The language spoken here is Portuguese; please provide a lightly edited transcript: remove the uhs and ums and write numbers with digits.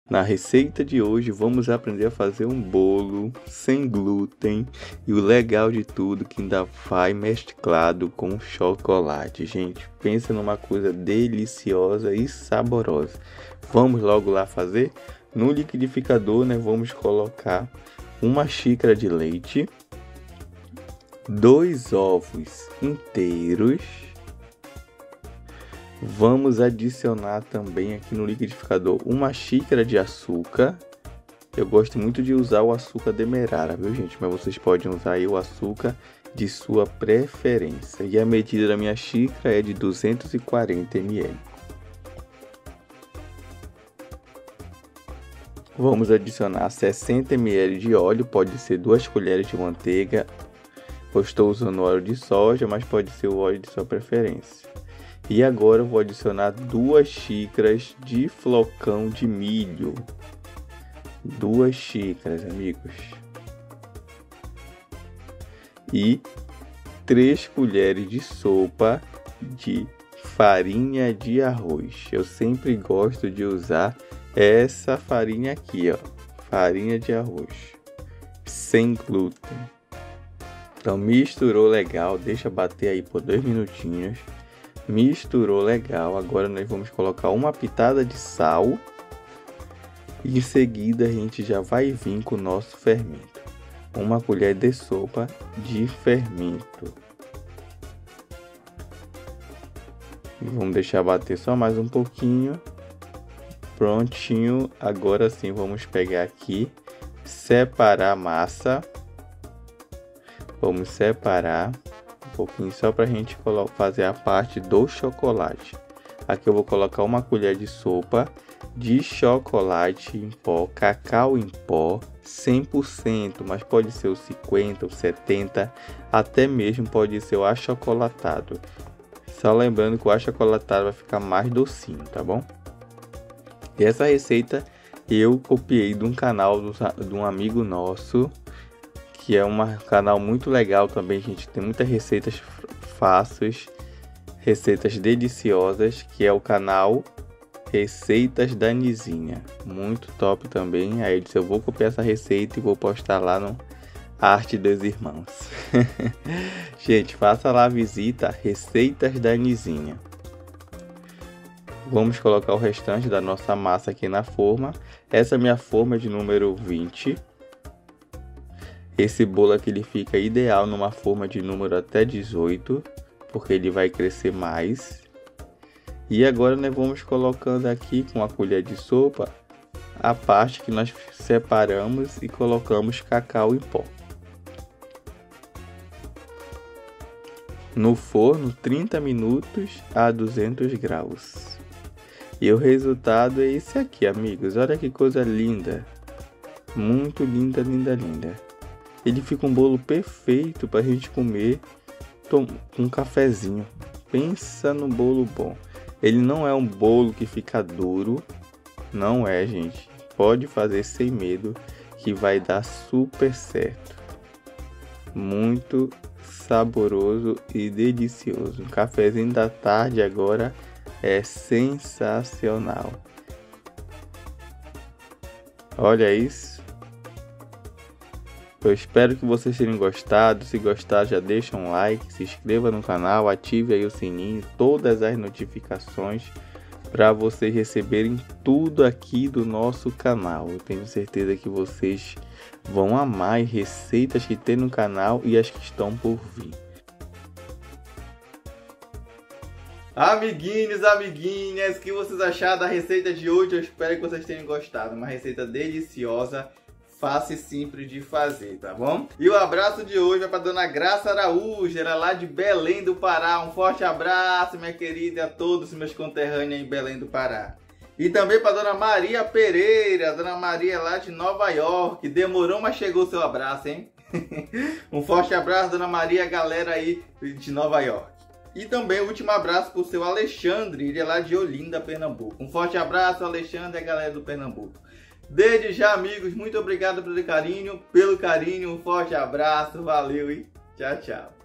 Na receita de hoje vamos aprender a fazer um bolo sem glúten e o legal de tudo que ainda vai mesclado com chocolate. Gente, pensa numa coisa deliciosa e saborosa. Vamos logo lá fazer? No liquidificador, vamos colocar uma xícara de leite, 2 ovos inteiros. Vamos adicionar também aqui no liquidificador uma xícara de açúcar. Eu gosto muito de usar o açúcar demerara, viu gente? Mas vocês podem usar aí o açúcar de sua preferência. E a medida da minha xícara é de 240 ml. Vamos adicionar 60 ml de óleo, pode ser 2 colheres de manteiga. Eu estou usando óleo de soja, mas pode ser o óleo de sua preferência. E agora eu vou adicionar 2 xícaras de flocão de milho. 2 xícaras, amigos. E 3 colheres de sopa de farinha de arroz. Eu sempre gosto de usar essa farinha aqui, ó. Farinha de arroz. Sem glúten. Então misturou legal, deixa bater aí por 2 minutinhos. Misturou legal, agora nós vamos colocar uma pitada de sal e em seguida a gente já vai vir com o nosso fermento. Uma colher de sopa de fermento. E vamos deixar bater só mais um pouquinho. Prontinho, agora sim vamos pegar aqui, separar a massa. Vamos separar um pouquinho só para a gente fazer a parte do chocolate. Aqui eu vou colocar uma colher de sopa de chocolate em pó, cacau em pó, 100%, mas pode ser o 50, o 70, até mesmo pode ser o achocolatado. Só lembrando que o achocolatado vai ficar mais docinho, tá bom? E essa receita eu copiei de um canal de um amigo nosso, que é um canal muito legal também, gente. Tem muitas receitas fáceis, receitas deliciosas, que é o canal Receitas da Nizinha. Muito top também. Aí eu disse, eu vou copiar essa receita e vou postar lá no Arte dos Irmãos. Gente, faça lá a visita, Receitas da Nizinha. Vamos colocar o restante da nossa massa aqui na forma. Essa minha forma é de número 20. Esse bolo aqui ele fica ideal numa forma de número até 18, porque ele vai crescer mais. E agora nós vamos colocando aqui com a colher de sopa a parte que nós separamos e colocamos cacau em pó. No forno 30 minutos a 200 graus. E o resultado é esse aqui, amigos. Olha que coisa linda. Muito linda, linda, linda. Ele fica um bolo perfeito para a gente comer com um cafezinho. Pensa no bolo bom. Ele não é um bolo que fica duro. Não é, gente. Pode fazer sem medo que vai dar super certo. Muito saboroso e delicioso. Um cafezinho da tarde agora é sensacional. Olha isso. Eu espero que vocês tenham gostado. Se gostar, já deixa um like, se inscreva no canal, ative aí o sininho, todas as notificações para vocês receberem tudo aqui do nosso canal. Eu tenho certeza que vocês vão amar as receitas que tem no canal e as que estão por vir. Amiguinhos, amiguinhas, o que vocês acharam da receita de hoje? Eu espero que vocês tenham gostado. Uma receita deliciosa, fácil e simples de fazer, tá bom? E o abraço de hoje é para dona Graça Araújo, ela é lá de Belém do Pará. Um forte abraço, minha querida, e a todos os meus conterrâneos em Belém do Pará. E também para dona Maria Pereira, dona Maria lá de Nova York. Demorou, mas chegou o seu abraço, hein? Um forte abraço, dona Maria, galera aí de Nova York. E também o último abraço para o seu Alexandre, ele é lá de Olinda, Pernambuco. Um forte abraço, Alexandre e a galera do Pernambuco. Desde já, amigos, muito obrigado pelo carinho, um forte abraço, valeu e tchau, tchau.